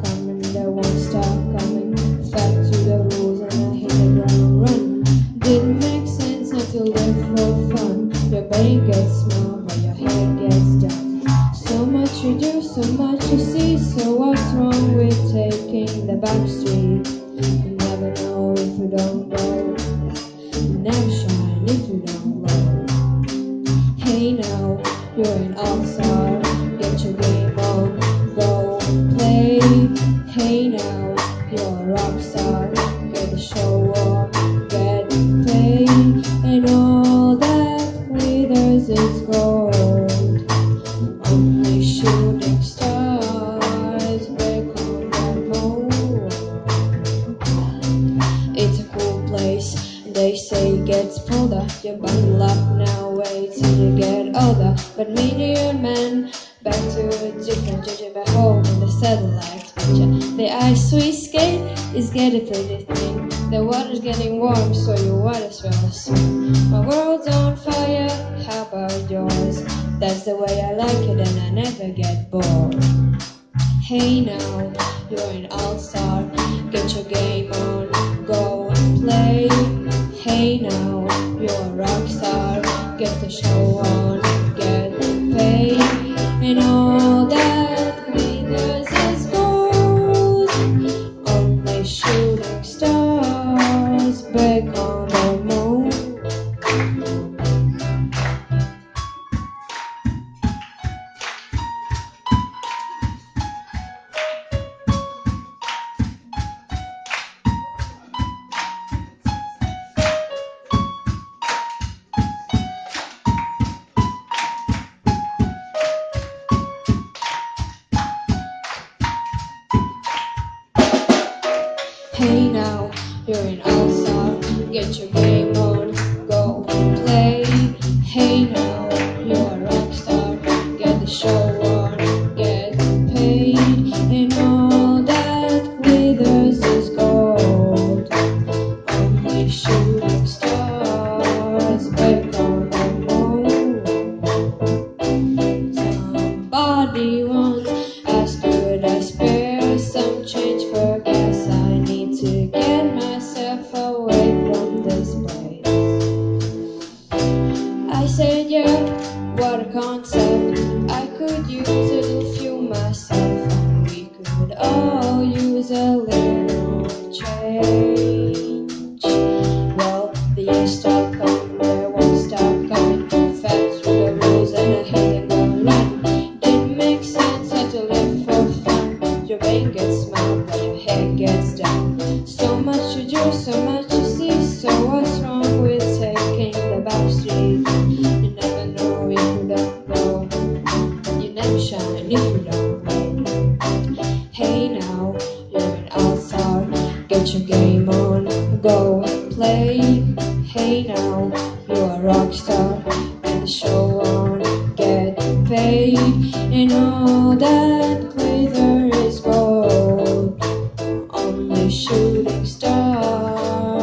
coming, they won't stop coming. Fed to the rules and I hit the ground run. Didn't make sense until they for fun. Your brain gets small but your head gets done. So much you do, so much you see. So what's wrong with taking the back street? You never know if you don't go. You never shine if you don't glow. Hey now, you're an all-star. Get your game on, go play. Hey now, you're a rock star. Get the show on, get paid. And all that glitters is gold. Only shooting stars break on the mold. It's a cool place, they say it gets colder. You bundle up now, wait till you get older. But me and your man, back to a different judge back home in the satellite picture. The ice we skate is getting pretty thin. The water's getting warm, so you might as well swim. My world's on fire, how about yours? That's the way I like it and I never get bored. Hey now, you're an all-star. Get your game on, go and play. Hey now, you're a rock star. Get the show on, get paid. And all that glitters is gold. Only shooting stars back on the moon. Hey now, you're an all-star. Get your game on, go play. Hey now, you're a rock star. Get the show on, get paid. And all that glitters is gold. Only shooting stars back on the moon. Somebody once asked, could I spare some change for gas? I need to get myself away from this place. I said, yeah, what a concept. I could use a little fuel myself, and we could all use a little change. Well, the years stop coming, they won't stop coming. Fed through the rules and I hate the run. Didn't make sense, had to live for fun. Your brain gets small but your head gets down. So much you do, so much you see. So what's wrong with taking the back street? You never know if you don't go. You never shine if you don't glow. Hey now, you're an all-star. Get your game on, go play. Hey now, you're a rock star. Get the show on, get paid. And all that glitter is gold. Only shooting stars